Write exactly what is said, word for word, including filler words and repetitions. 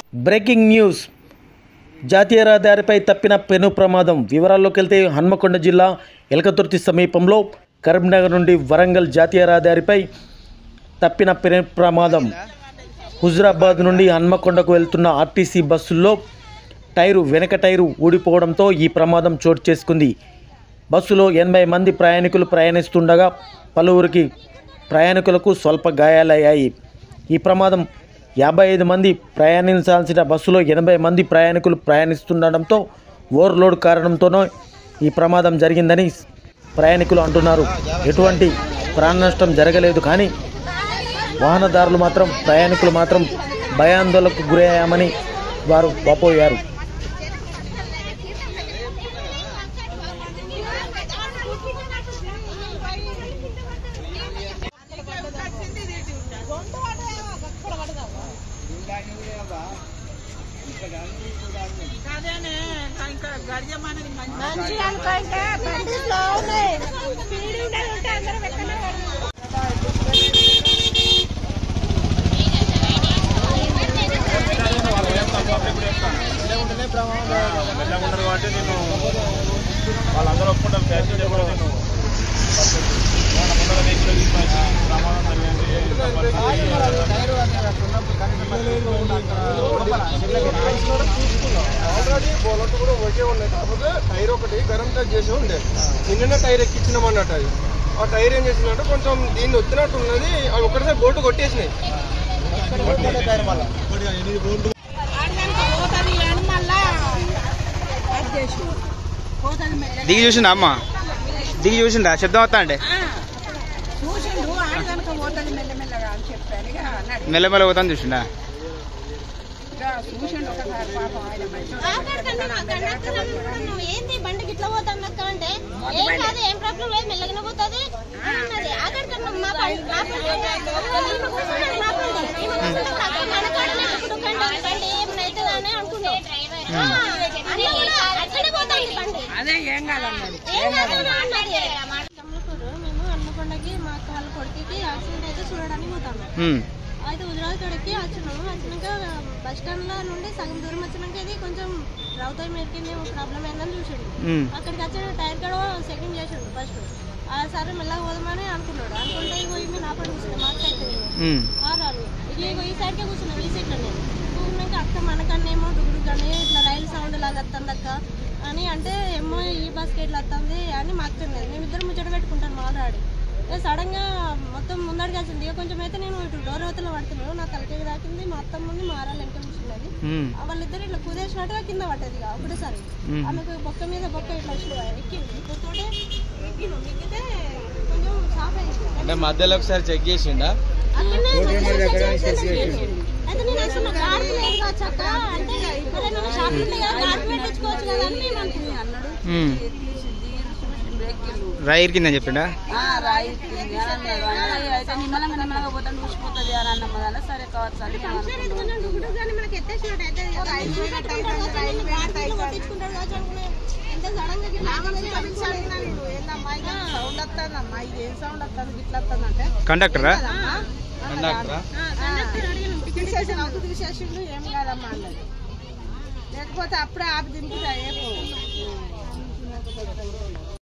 Breaking news. జాతీయ రహదారిపై తప్పిన పెను ప్రమాదం. వివరాల్లోకి వెళ్తే హన్మకొండ జిల్లా ఎలకతుర్తి సమీపంలో కరీంనగర్ నుండి వరంగల్ జాతీయ రహదారిపై తప్పిన పెను ప్రమాదం. హుజురాబాద్ నుండి హన్మకొండకు వెళ్తున్న ఆర్టీసీ బస్సుల్లో టైరు వెనక టైరు ఊడిపోవడంతో ఈ ప్రమాదం చోటు చేసుకుంది. బస్సులో ఎనభై మంది ప్రయాణికులు ప్రయాణిస్తుండగా పలువురికి ప్రయాణికులకు స్వల్ప గాయాలయ్యాయి. ఈ ప్రమాదం యాభై ఐదు మంది ప్రయాణించాల్సిన బస్సులో ఎనభై మంది ప్రయాణికులు ప్రయాణిస్తుండడంతో ఓవర్లోడ్ కారణంతోనే ఈ ప్రమాదం జరిగిందని ప్రయాణికులు అంటున్నారు. ఎటువంటి ప్రాణ నష్టం జరగలేదు, కానీ వాహనదారులు మాత్రం ప్రయాణికులు మాత్రం భయాందోళనకు గురయ్యామని వారు వాపోయారు. కాబట్టి నేను వాళ్ళందరూ ఒప్పుకుంటాం. ప్యాసింజర్ కూడా నేను ముందర వెహికల్ ప్రమాదం ఆల్రెడీ బోలట్ కూడా ఒకే ఉన్నాయి, కాకపోతే టైర్ ఒకటి గరం టచ్ చేసి ఉండే. నిన్ననే టైర్ ఎక్కించినాం అన్నట్టు. అది ఆ టైర్ ఏం చేసిందంటే కొంచెం దీన్ని వచ్చినట్టు ఉన్నది, అవి ఒకటిసారి బోటు కొట్టేసినాయి. దిగి చూసిండా అమ్మ? దిగి చూసిండా? శబ్దం వస్తా అంటే మెల్లమెల్ల పోతాను చూసిండా? ఏంది బండికి ఇట్లా పోతాను అక్క అంటే ఏం కాదు, ఏం ప్రాబ్లం లేదు, మెల్లగానే పోతుంది అన్నది. ఆఖరికన్నా మా బండి ఏమవుతుందని అనుకున్నాం. అక్కడే పోతాండి బండి. మేము హన్మకొండకి మా కాళ్ళ కొడుకుకి యాక్సిడెంట్ అయితే చూడడానికి పోతాము. అయితే హుజురాబాద్ కడికి వచ్చినాము. వచ్చినాక బస్ స్టాండ్ లో నుండి సగం దూరం వచ్చినాక ఇది కొంచెం రౌతాయి మేరకి ప్రాబ్లం అయిందని చూసిండు. అక్కడికి వచ్చిన టైర్ కూడా సెకండ్ చేసిండు ఫస్ట్. సరే మెల్లగా పోదామని అనుకున్నాడు. అనుకుంటే పోయి మేము నా పని కూర్చున్నాం. మాకు అయితే ఆరాలు ఇక ఈ సైడ్కే కూర్చున్నాం, ఈ సీట్లో నేను కూర్చున్నాక అక్క మనకన్నేమో డుగుడు కానీ ఇట్లా రైలు సౌండ్ లాగా వస్తుంది అక్క అని అంటే ఏమో ఈ బస్కి ఇట్లా వస్తుంది అని మాకు తెలియదు. మేమిద్దరం ముచ్చట పెట్టుకుంటాను మాట్లాడి. సడన్ గా మొత్తం ముందడికి వచ్చింది. ఇక కొంచెం అయితే నేను ఇటు డోర్ అవతల పడుతున్నాను, నా తలకి తాకింది. మా అత్త ముందు మారాలి వెనక కూర్చున్నది. వాళ్ళిద్దరు ఇట్లా కుదేసినట్టుగా కింద పట్టేది ఇక ఒకటేసారి. ఆమెకు బొక్క మీద బొక్క ఇట్లా ఎక్కింది. ఇప్పుడుతోటే ఎక్కిను మిగితే కొంచెం షాప్ అయింది. మధ్యలో ఒకసారి చెక్ చేసిండా? అయితే నేను అసలు గాడి లేదు కాచక్క అంటే షాప్ ఉంది కదా, గాడి పెట్టించుకోవచ్చు కదా అని నేను అనుకున్నాను అన్నాడు. రాయిర్ కింద చెప్పిండా? సరే మనకి ఎత్తేసినట్టు అయితే కొట్టించుకుంటాడు కావచ్చు అనుకున్నాను. ఎంత సడన్ గా కండక్టరా? అవుతు తీసేసిండు. ఏం కాదమ్మా అన్నది. లేకపోతే అప్పుడే ఆపి దింపుతా.